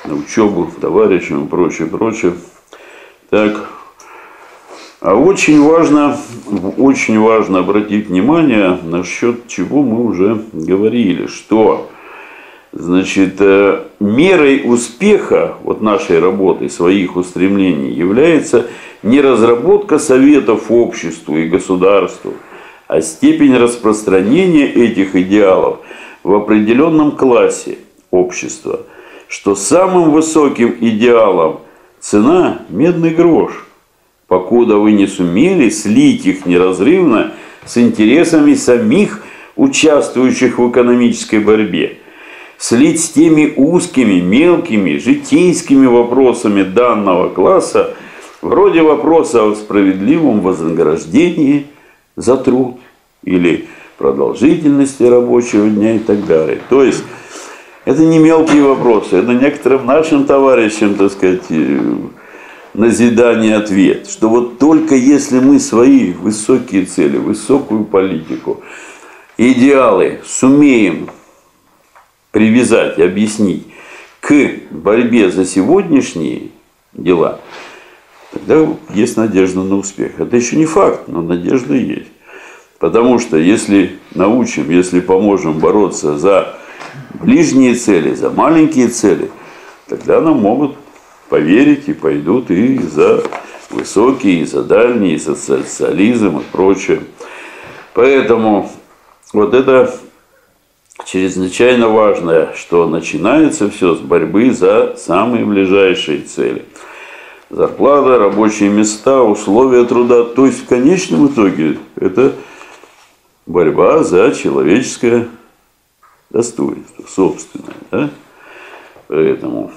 на учебу товарищам и прочее, прочее. Так. А очень важно обратить внимание, насчет чего мы уже говорили, что, значит, мерой успеха вот нашей работы, своих устремлений является не разработка советов обществу и государству, а степень распространения этих идеалов в определенном классе общества, что самым высоким идеалом цена – медный грош, покуда вы не сумели слить их неразрывно с интересами самих участвующих в экономической борьбе, слить с теми узкими, мелкими, житейскими вопросами данного класса, вроде вопроса о справедливом вознаграждении за труд или продолжительности рабочего дня и так далее. То есть, это не мелкие вопросы, это некоторым нашим товарищам, так сказать, назидание ответ, что вот только если мы свои высокие цели, высокую политику, идеалы сумеем привязать, объяснить к борьбе за сегодняшние дела, тогда есть надежда на успех. Это еще не факт, но надежда есть. Потому что если научим, если поможем бороться за ближние цели, за маленькие цели, тогда нам могут поверить и пойдут и за высокие, и за дальние, и за социализм и прочее. Поэтому вот это чрезвычайно важно, что начинается все с борьбы за самые ближайшие цели. Зарплата, рабочие места, условия труда. То есть в конечном итоге это борьба за человеческое достоинство, собственное. Да? Поэтому...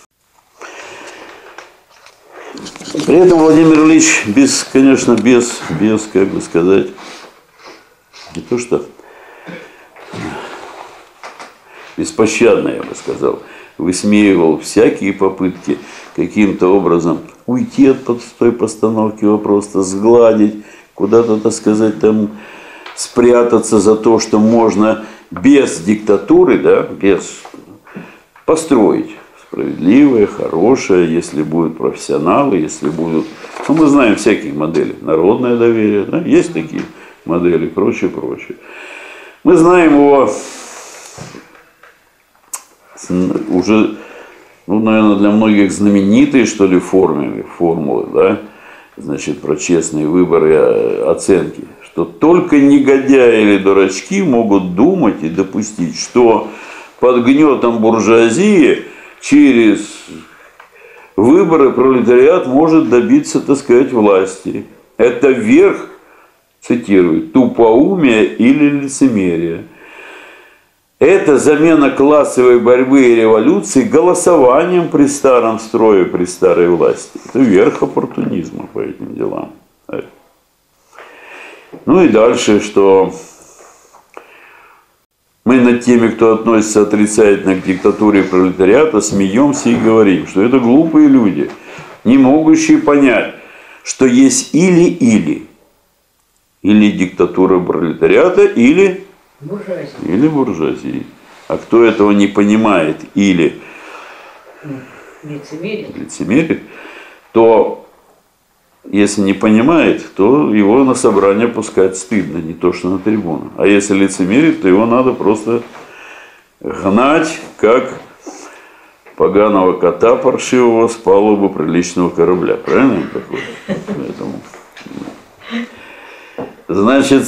При этом Владимир Ильич конечно, без, как бы сказать, не то что беспощадно, я бы сказал, высмеивал всякие попытки каким-то образом уйти от той постановки вопроса, сгладить, куда-то, так сказать, там спрятаться за то, что можно без диктатуры, да, без построить справедливое, хорошее, если будут профессионалы, если будут... Ну, мы знаем всякие модели. Народное доверие, да? Есть такие модели, прочее, прочее. Мы знаем его уже, ну, наверное, для многих знаменитые, что ли, формулы, да? Значит, про честные выборы, оценки. Что только негодяи или дурачки могут думать и допустить, что под гнетом буржуазии через выборы пролетариат может добиться, так сказать, власти. Это верх, цитирую, тупоумия или лицемерия. Это замена классовой борьбы и революции голосованием при старом строе, при старой власти. Это верх оппортунизма по этим делам. Ну и дальше, что мы над теми, кто относится отрицательно к диктатуре пролетариата, смеемся и говорим, что это глупые люди, не могущие понять, что есть или диктатура пролетариата, или буржуазии. А кто этого не понимает или лицемерит, то если не понимает, то его на собрание пускать стыдно, не то что на трибуну. А если лицемерит, то его надо просто гнать, как поганого кота паршивого с палубы приличного корабля. Правильно такое? Поэтому, значит,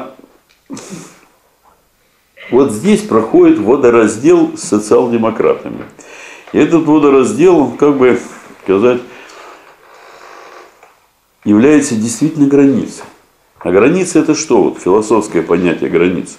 вот здесь проходит водораздел с социал-демократами. И этот водораздел, как бы сказать, является действительно границей. А граница это что? Вот философское понятие границы.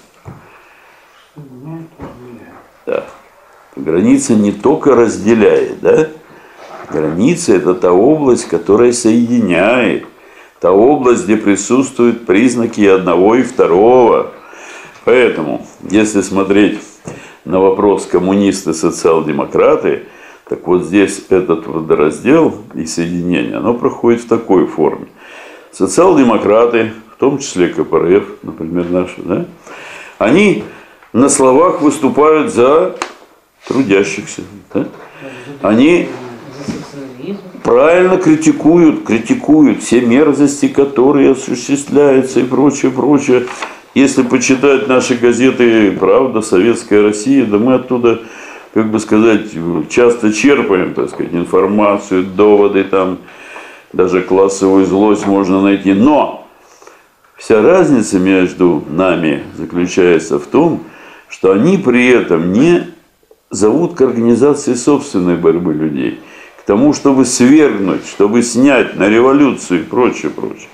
Да. Граница не только разделяет, да? Граница это та область, которая соединяет. Та область, где присутствуют признаки одного и второго. Поэтому, если смотреть на вопрос коммунисты, социал-демократы, так вот здесь этот водораздел и соединение, оно проходит в такой форме. Социал-демократы, в том числе КПРФ, например, наши, да, они на словах выступают за трудящихся. Да? Они правильно критикуют все мерзости, которые осуществляются и прочее, прочее. Если почитать наши газеты «Правда», «Советская Россия», да мы оттуда, как бы сказать, часто черпаем, так сказать, информацию, доводы, там, даже классовую злость можно найти. Но вся разница между нами заключается в том, что они при этом не зовут к организации собственной борьбы людей, к тому, чтобы свергнуть, чтобы снять на революцию и прочее, прочее.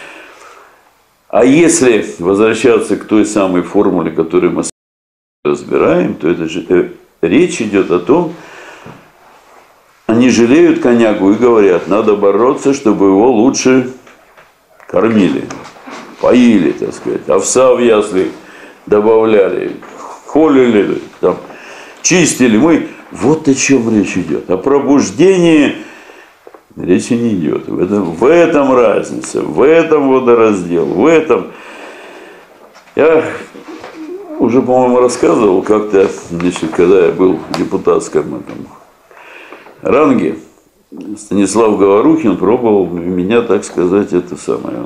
А если возвращаться к той самой формуле, которую мы разбираем, то это же речь идет о том, они жалеют конягу и говорят, надо бороться, чтобы его лучше кормили, поили, так сказать, овса в ясли добавляли, холили, там, чистили. Вот о чем речь идет. О пробуждении речи не идет. В этом разница, в этом водораздел, в этом. Я уже, по-моему, рассказывал как-то, значит, когда я был в депутатском ранге, Станислав Говорухин пробовал меня, так сказать, это самое,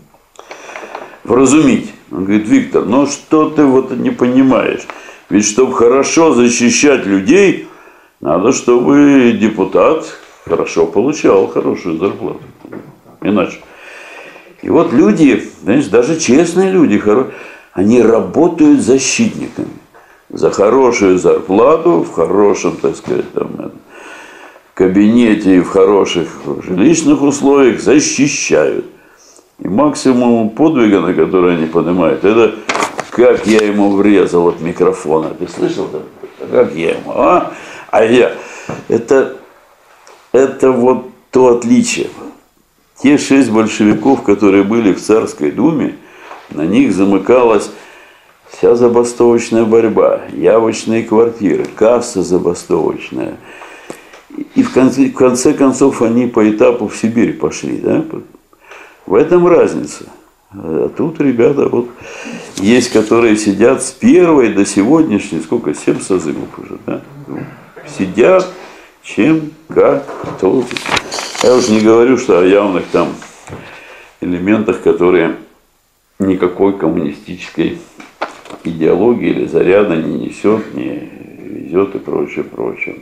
вразумить. Он говорит, Виктор, ну что ты вот не понимаешь? Ведь чтобы хорошо защищать людей, надо, чтобы депутат хорошо получал хорошую зарплату. Иначе. И вот люди, знаешь, даже честные люди, они работают защитниками. За хорошую зарплату, в хорошем, так сказать, там, кабинете и в хороших жилищных условиях защищают. И максимум подвига, на который они поднимают, это как я ему врезал от микрофона. Ты слышал? Как я ему? А я. Это вот то отличие. Те 6 большевиков, которые были в Царской Думе, на них замыкалась вся забастовочная борьба, явочные квартиры, касса забастовочная. И в конце концов они по этапу в Сибирь пошли. Да? В этом разница. А тут ребята вот есть, которые сидят с первой до сегодняшней, сколько, 7 созывов уже, да? Сидят, чем, как, кто. Я уже не говорю, что о явных там элементах, которые никакой коммунистической идеологии или заряда не несет, не везет и прочее, прочее.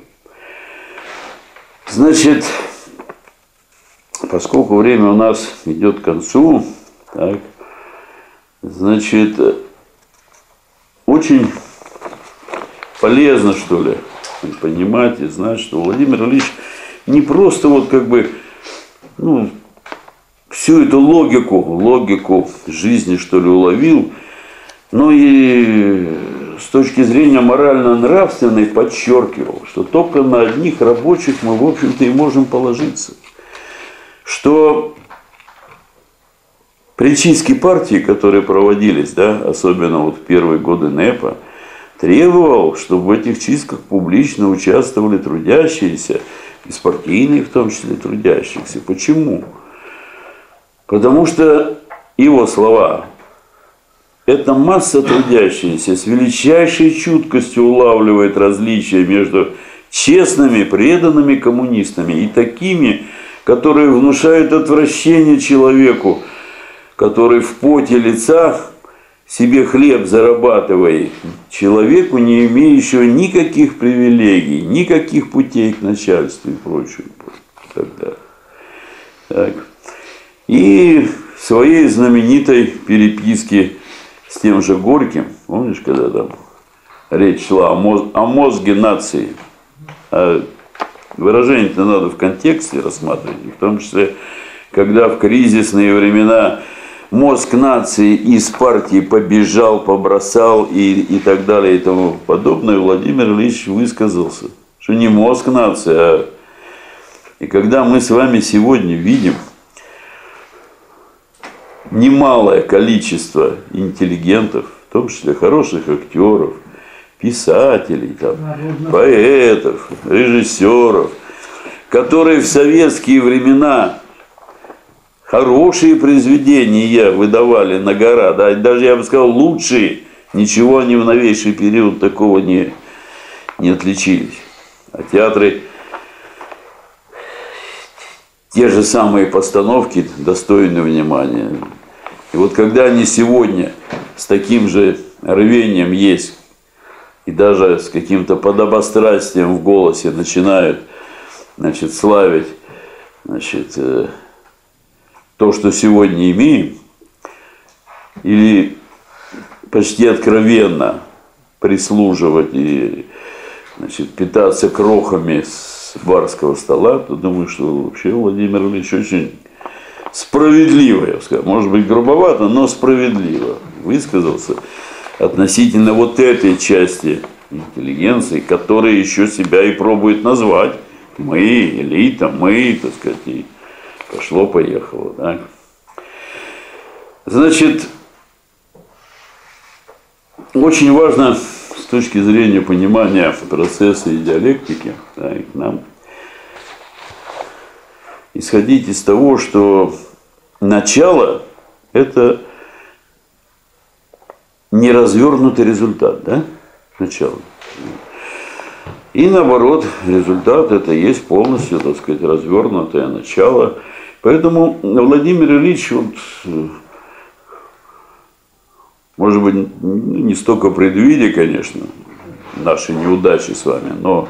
Значит, поскольку время у нас идет к концу, так, значит, очень полезно, что ли, понимать и знать, что Владимир Ильич не просто вот как бы, ну, всю эту логику жизни, что ли, уловил, но и с точки зрения морально-нравственной подчеркивал, что только на одних рабочих мы, в общем-то, и можем положиться. Что при чистке партии, которые проводились, да, особенно вот в первые годы НЭПа, требовал, чтобы в этих чистках публично участвовали трудящиеся, беспартийные в том числе трудящихся. Почему? Потому что его слова, эта масса трудящаяся с величайшей чуткостью улавливает различия между честными, преданными коммунистами и такими, которые внушают отвращение человеку, который в поте лица себе хлеб зарабатывает, человеку, не имеющего никаких привилегий, никаких путей к начальству и прочее. Так. И в своей знаменитой переписке с тем же Горьким, помнишь, когда там речь шла о мозге нации, а выражение-то надо в контексте рассматривать, в том числе, когда в кризисные времена мозг нации из партии побежал, побросал и так далее и тому подобное, Владимир Ильич высказался, что не мозг нации, а... И когда мы с вами сегодня видим немалое количество интеллигентов, в том числе хороших актеров, писателей, там, поэтов, режиссеров, которые в советские времена хорошие произведения выдавали на гора, да, даже, я бы сказал, лучшие, ничего они в новейший период такого не не отличились. А театры, те же самые постановки достойны внимания. И вот когда они сегодня с таким же рвением есть, и даже с каким-то подобострастием в голосе начинают, значит, славить, значит, то, что сегодня имеем, или почти откровенно прислуживать и, значит, питаться крохами с барского стола, то думаю, что вообще Владимир Ильич очень справедливо, я бы сказал, может быть грубовато, но справедливо высказался относительно вот этой части интеллигенции, которая еще себя и пробует назвать. Мы, элита, мы, так сказать, и пошло-поехало. Да? Значит, очень важно с точки зрения понимания процесса и диалектики, да, и нам исходить из того, что начало – это неразвернутый результат, да? Начало. И наоборот, результат – это есть полностью, так сказать, развернутое начало. Поэтому Владимир Ильич, вот, может быть, не столько предвидя, конечно, наши неудачи с вами, но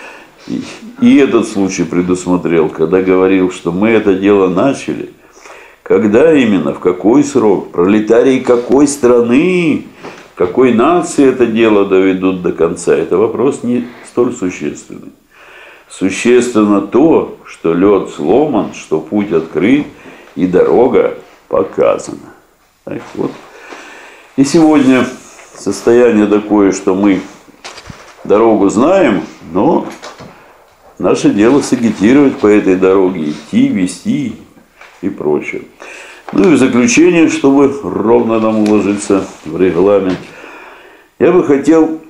и этот случай предусмотрел, когда говорил, что мы это дело начали. Когда именно, в какой срок, пролетарии какой страны, какой нации это дело доведут до конца, это вопрос не столь существенный. Существенно то, что лед сломан, что путь открыт и дорога показана. Так вот. И сегодня состояние такое, что мы дорогу знаем, но наше дело сагитировать по этой дороге, идти, вести и прочее. Ну и в заключение, чтобы ровно нам уложиться в регламент, я бы хотел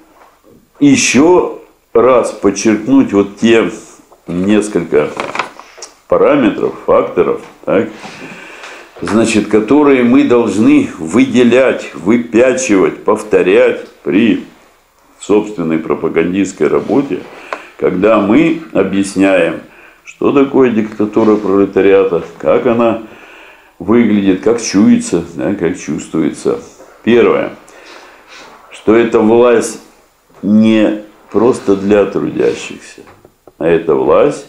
еще раз подчеркнуть вот те несколько параметров, факторов, так, значит, которые мы должны выделять, выпячивать, повторять при собственной пропагандистской работе, когда мы объясняем, что такое диктатура пролетариата, как она выглядит, как чуется, да, как чувствуется. Первое, что эта власть не просто для трудящихся, а это власть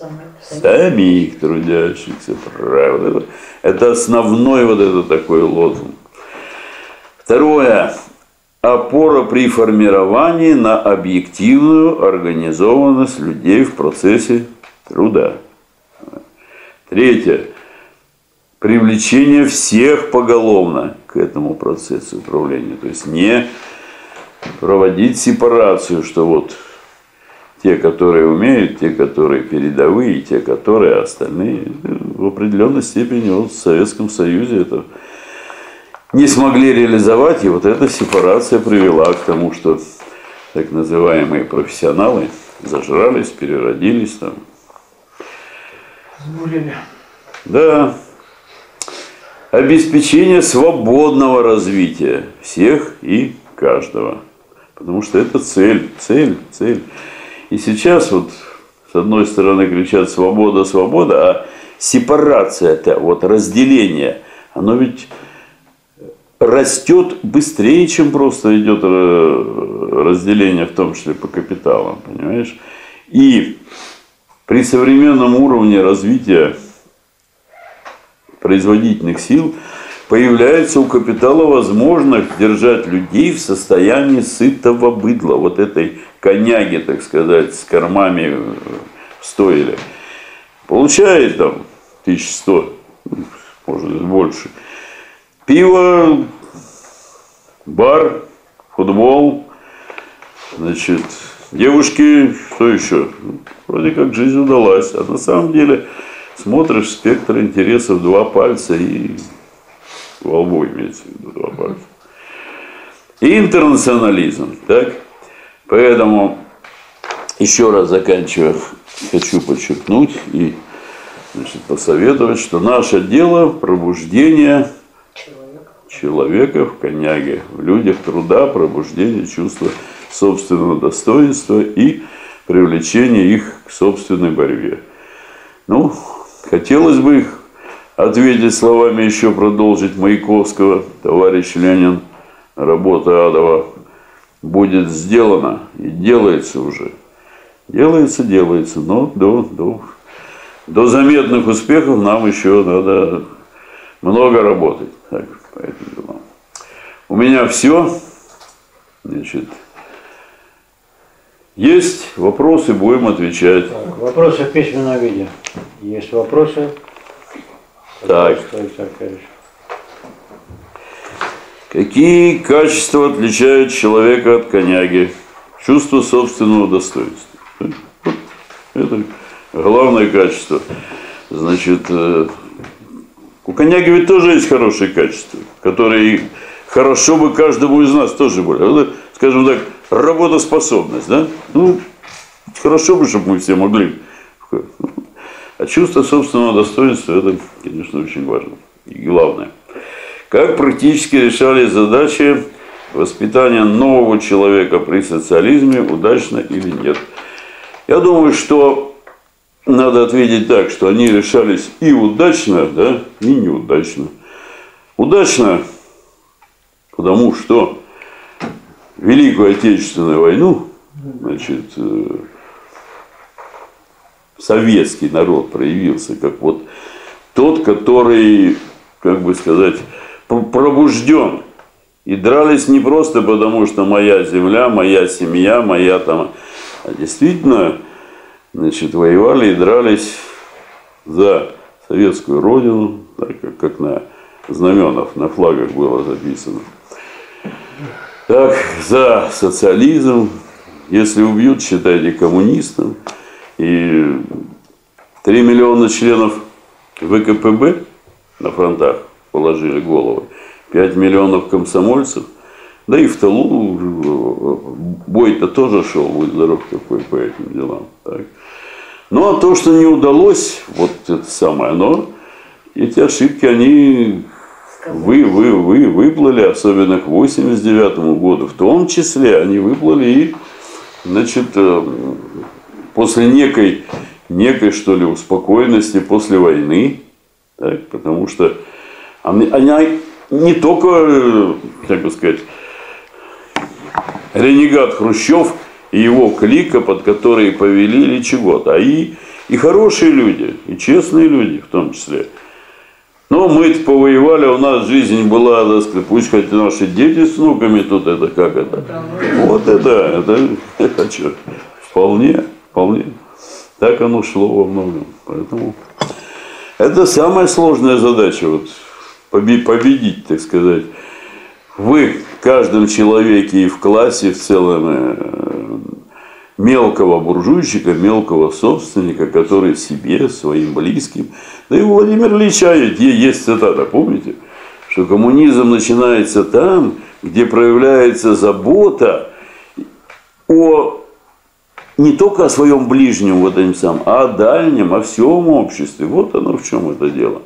самих трудящихся. Правда. Это основной вот это такой лозунг. Второе. Опора при формировании на объективную организованность людей в процессе труда. Третье. Привлечение всех поголовно к этому процессу управления. То есть не проводить сепарацию, что вот те, которые умеют, те, которые передовые, те, которые остальные. В определенной степени вот в Советском Союзе это не смогли реализовать, и вот эта сепарация привела к тому, что так называемые профессионалы зажрались, переродились там. Сгулили. Да. Обеспечение свободного развития всех и каждого. Потому что это цель. И сейчас вот с одной стороны кричат свобода, свобода, а сепарация, это вот разделение, оно ведь растет быстрее, чем просто идет разделение, в том числе по капиталам, понимаешь? И при современном уровне развития производительных сил появляется у капитала возможность держать людей в состоянии сытого быдла, вот этой коняги, так сказать, с кормами в стойле. Получает там 1100, может быть больше. Пиво, бар, футбол, значит, девушки, что еще? Вроде как жизнь удалась. А на самом деле смотришь спектр интересов, 2 пальца и во лбу имеется в виду 2 пальца. И интернационализм, так? Поэтому, еще раз заканчивая, хочу подчеркнуть и, значит, посоветовать, что наше дело пробуждение человека в коняге, в людях труда, пробуждение чувства собственного достоинства и привлечения их к собственной борьбе. Ну, хотелось бы ответить словами еще продолжить Маяковского: товарищ Ленин, работа адова будет сделана и делается уже. Делается, но до заметных успехов нам еще надо много работать. Так, по этим делам. У меня все. Значит, есть вопросы, будем отвечать. Так, вопросы в письменном виде. Есть вопросы? Так. Какие качества отличают человека от коняги? Чувство собственного достоинства. Вот это главное качество. Значит, у коняги ведь тоже есть хорошие качества, которые хорошо бы каждому из нас тоже были. Скажем так, работоспособность, да? Ну, хорошо бы, чтобы мы все могли. А чувство собственного достоинства, это, конечно, очень важно и главное. Как практически решались задачи воспитания нового человека при социализме, удачно или нет? Я думаю, что надо ответить так, что они решались и удачно, да, и неудачно. Удачно, потому что Великую Отечественную войну, значит, советский народ проявился как вот тот, который, как бы сказать, пробужден. И дрались не просто потому, что моя земля, моя семья, моя там, а действительно, значит, воевали и дрались за советскую родину, так, как на знаменах, на флагах было записано. Так, за социализм, если убьют, считайте коммунистом. И 3 миллиона членов ВКПБ на фронтах положили головы, 5 миллионов комсомольцев, да и в тылу бой-то тоже шел, будь здоров какой по этим делам. Так. Ну а то, что не удалось, вот это самое, но эти ошибки, они выплыли, особенно к 1989 году, в том числе они выплыли и, значит, после некой что ли успокоенности после войны, так, потому что она не только, как бы сказать, ренегат Хрущев и его клика, под которые повели или чего-то, а и хорошие люди, и честные люди в том числе. Но мы-то повоевали, у нас жизнь была, так сказать, пусть хоть наши дети с внуками тут, это как это. Вот это что, вполне. Так оно шло во многом. Поэтому это самая сложная задача, вот, победить, так сказать, в каждом человеке и в классе в целом мелкого буржуйчика, мелкого собственника, который себе, своим близким. Да и у Владимира Ильича есть цитата, помните? Что коммунизм начинается там, где проявляется забота не только о своем ближнем, вот этим самым, а о дальнем, о всем обществе. Вот оно в чем это дело.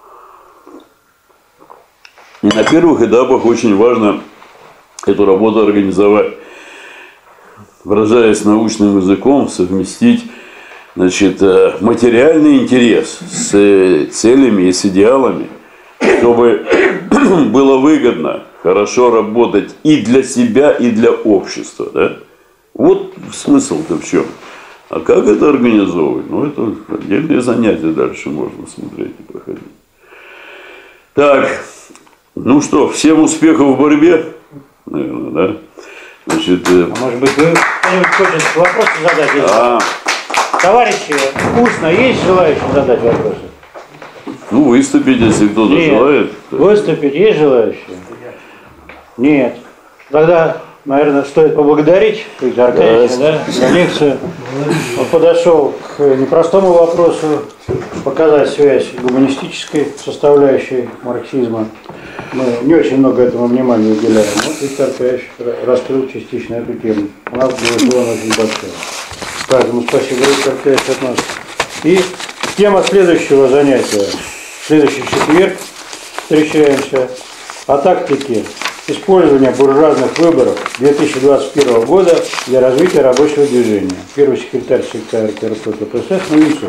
И на первых этапах очень важно эту работу организовать, выражаясь научным языком, совместить, значит, материальный интерес с целями и с идеалами, чтобы было выгодно хорошо работать и для себя, и для общества. Да? Вот смысл-то в чем. А как это организовывать? Ну, это отдельные занятия дальше можно смотреть и проходить. Так, ну что, всем успехов в борьбе, наверное, да? Значит, может быть, вы кто-нибудь хочет вопросы задать? Товарищи, устно есть желающие задать вопросы? Ну, выступить, если кто-то желает. Выступить есть желающие? Нет. Тогда, наверное, стоит поблагодарить Виктора Аркадьевича, за лекцию. Он подошел к непростому вопросу, показать связь гуманистической составляющей марксизма. Мы не очень много этому внимания уделяем. Вот Виктор Аркадьевич раскрыл частично эту тему. У нас было очень большое. Каждому спасибо, Виктор Аркадьевич, от нас. И тема следующего занятия. В следующий четверг встречаемся. О тактике использования буржуазных выборов 2021 года для развития рабочего движения. Первый секретарь ЦК КПСС Новинцов.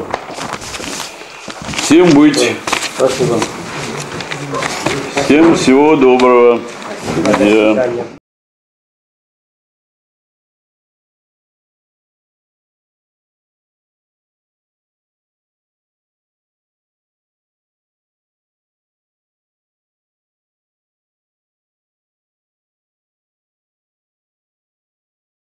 Всем быть. Спасибо. Всем всего доброго.